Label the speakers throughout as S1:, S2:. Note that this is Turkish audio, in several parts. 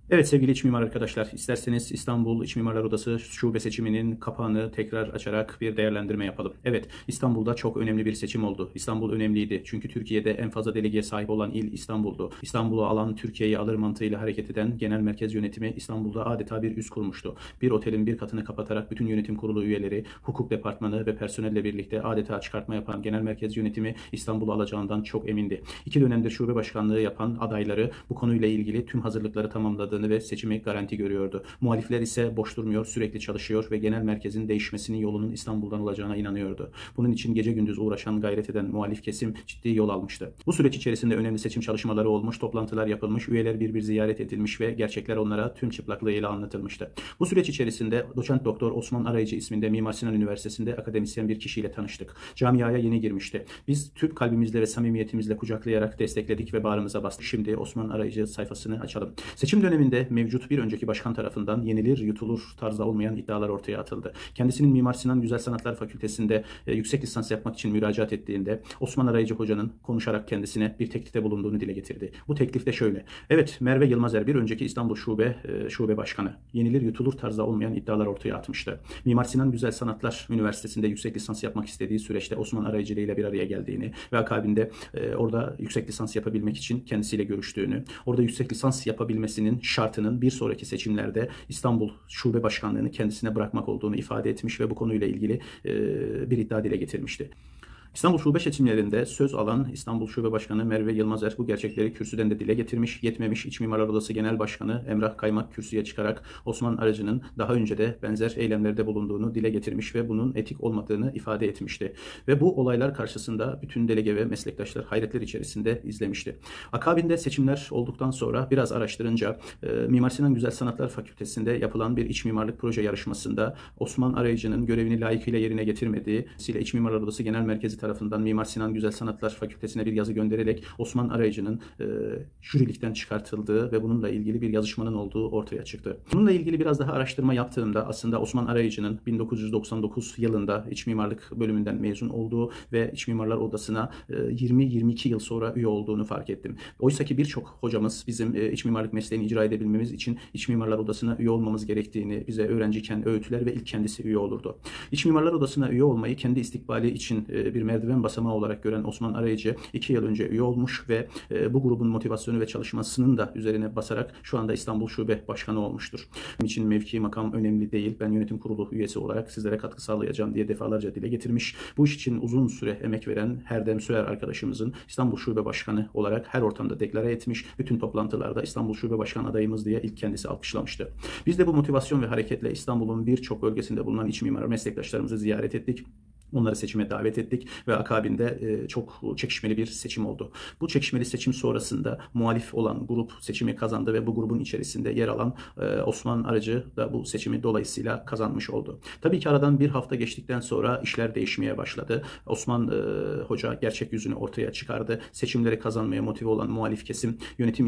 S1: Evet sevgili iç mimar arkadaşlar, isterseniz İstanbul İç Mimarlar Odası şube seçiminin kapağını tekrar açarak bir değerlendirme yapalım. Evet, İstanbul'da çok önemli bir seçim oldu. İstanbul önemliydi çünkü Türkiye'de en fazla delegeye sahip olan il İstanbul'du. İstanbul'u alan Türkiye'yi alır mantığıyla hareket eden genel merkez yönetimi İstanbul'da adeta bir üs kurmuştu. Bir otelin bir katını kapatarak bütün yönetim kurulu üyeleri, hukuk departmanı ve personelle birlikte adeta çıkartma yapan genel merkez yönetimi İstanbul'u alacağından çok emindi. 2 dönemdir şube başkanlığı yapan adayları bu konuyla ilgili tüm hazırlıkları tamamladı ve seçimi garanti görüyordu. Muhalifler ise boş durmuyor, sürekli çalışıyor ve genel merkezin değişmesinin yolunun İstanbul'dan olacağına inanıyordu. Bunun için gece gündüz uğraşan, gayret eden muhalif kesim ciddi yol almıştı. Bu süreç içerisinde önemli seçim çalışmaları olmuş, toplantılar yapılmış, üyeler bir ziyaret edilmiş ve gerçekler onlara tüm çıplaklığıyla anlatılmıştı. Bu süreç içerisinde doçent doktor Osman Arayıcı isminde Mimar Sinan Üniversitesi'nde akademisyen bir kişiyle tanıştık. Camiaya yeni girmişti. Biz Türk kalbimizle ve samimiyetimizle kucaklayarak destekledik ve bağrımıza bastık. Şimdi Osman Arayıcı sayfasını açalım. Seçim döneminde mevcut bir önceki başkan tarafından yenilir yutulur tarzda olmayan iddialar ortaya atıldı. Kendisinin Mimar Sinan Güzel Sanatlar Fakültesi'nde yüksek lisans yapmak için müracaat ettiğinde Osman Arayıcı Hoca'nın konuşarak kendisine bir teklifte bulunduğunu dile getirdi. Bu teklif de şöyle. Evet, Merve Yılmazer bir önceki İstanbul Şube Başkanı yenilir yutulur tarzda olmayan iddialar ortaya atmıştı. Mimar Sinan Güzel Sanatlar Üniversitesi'nde yüksek lisans yapmak istediği süreçte Osman Arayıcı ile bir araya geldiğini ve akabinde orada yüksek lisans yapabilmek için kendisiyle görüştüğünü, orada yüksek lisans yapabilmesinin şartının bir sonraki seçimlerde İstanbul Şube Başkanlığı'nı kendisine bırakmak olduğunu ifade etmiş ve bu konuyla ilgili bir iddia dile getirmişti. İstanbul Şube seçimlerinde söz alan İstanbul Şube Başkanı Merve Yılmazer bu gerçekleri kürsüden de dile getirmiş. Yetmemiş, İç Mimarlar Odası Genel Başkanı Emrah Kaymak kürsüye çıkarak Osman Arayıcı'nın daha önce de benzer eylemlerde bulunduğunu dile getirmiş ve bunun etik olmadığını ifade etmişti. Ve bu olaylar karşısında bütün delege ve meslektaşlar hayretler içerisinde izlemişti. Akabinde seçimler olduktan sonra biraz araştırınca Mimar Sinan Güzel Sanatlar Fakültesi'nde yapılan bir iç mimarlık proje yarışmasında Osman Arayıcı'nın görevini layıkıyla yerine getirmediği, İç Mimarlar Odası Genel Merkezi tarafından Mimar Sinan Güzel Sanatlar Fakültesine bir yazı göndererek Osman Arayıcı'nın jürilikten çıkartıldığı ve bununla ilgili bir yazışmanın olduğu ortaya çıktı. Bununla ilgili biraz daha araştırma yaptığımda aslında Osman Arayıcı'nın 1999 yılında İç Mimarlık bölümünden mezun olduğu ve İç Mimarlar Odası'na 20-22 yıl sonra üye olduğunu fark ettim. Oysa ki birçok hocamız bizim İç Mimarlık mesleğini icra edebilmemiz için İç Mimarlar Odası'na üye olmamız gerektiğini bize öğrenciyken öğütler ve ilk kendisi üye olurdu. İç Mimarlar Odası'na üye olmayı kendi istikbali için bir merdiven basamağı olarak gören Osman Arayıcı 2 yıl önce üye olmuş ve bu grubun motivasyonu ve çalışmasının da üzerine basarak şu anda İstanbul Şube Başkanı olmuştur. Benim için mevki makam önemli değil. Ben yönetim kurulu üyesi olarak sizlere katkı sağlayacağım diye defalarca dile getirmiş. Bu iş için uzun süre emek veren Herdem Süer arkadaşımızın İstanbul Şube Başkanı olarak her ortamda deklare etmiş. Bütün toplantılarda İstanbul Şube Başkanı adayımız diye ilk kendisi alkışlamıştı. Biz de bu motivasyon ve hareketle İstanbul'un birçok bölgesinde bulunan iç mimar meslektaşlarımızı ziyaret ettik. Onları seçime davet ettik ve akabinde çok çekişmeli bir seçim oldu. Bu çekişmeli seçim sonrasında muhalif olan grup seçimi kazandı ve bu grubun içerisinde yer alan Osman Arayıcı da bu seçimi dolayısıyla kazanmış oldu. Tabii ki aradan bir hafta geçtikten sonra işler değişmeye başladı. Osman Hoca gerçek yüzünü ortaya çıkardı. Seçimleri kazanmaya motive olan muhalif kesim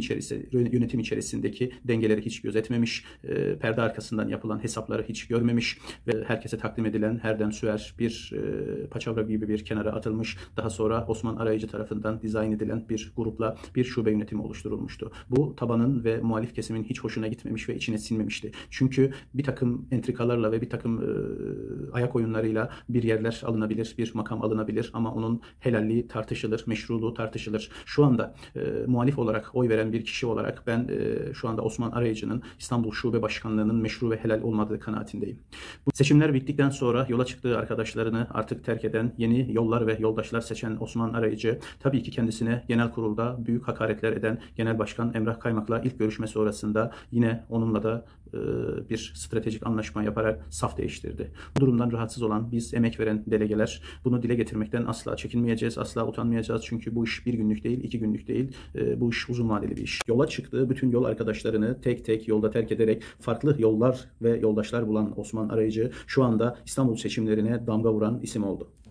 S1: yönetim içerisindeki dengeleri hiç gözetmemiş, perde arkasından yapılan hesapları hiç görmemiş ve herkese takdim edilen Herdem Süer bir paçavra gibi bir kenara atılmış. Daha sonra Osman Arayıcı tarafından dizayn edilen bir grupla bir şube yönetimi oluşturulmuştu. Bu tabanın ve muhalif kesimin hiç hoşuna gitmemiş ve içine sinmemişti. Çünkü bir takım entrikalarla ve bir takım ayak oyunlarıyla bir yerler alınabilir, bir makam alınabilir ama onun helalliği tartışılır, meşruluğu tartışılır. Şu anda muhalif olarak oy veren bir kişi olarak ben şu anda Osman Arayıcı'nın İstanbul Şube Başkanlığı'nın meşru ve helal olmadığı kanaatindeyim. Bu seçimler bittikten sonra yola çıktığı arkadaşlarını artık terk eden, yeni yollar ve yoldaşlar seçen Osman Arayıcı tabii ki kendisine genel kurulda büyük hakaretler eden Genel Başkan Emrah Kaymak'la ilk görüşme sonrasında yine onunla da bir stratejik anlaşma yaparak saf değiştirdi. Bu durumdan rahatsız olan biz emek veren delegeler bunu dile getirmekten asla çekinmeyeceğiz, asla utanmayacağız. Çünkü bu iş bir günlük değil, 2 günlük değil. Bu iş uzun vadeli bir iş. Yola çıktığı bütün yol arkadaşlarını tek tek yolda terk ederek farklı yollar ve yoldaşlar bulan Osman Arayıcı şu anda İstanbul seçimlerine damga vuran isim oldu.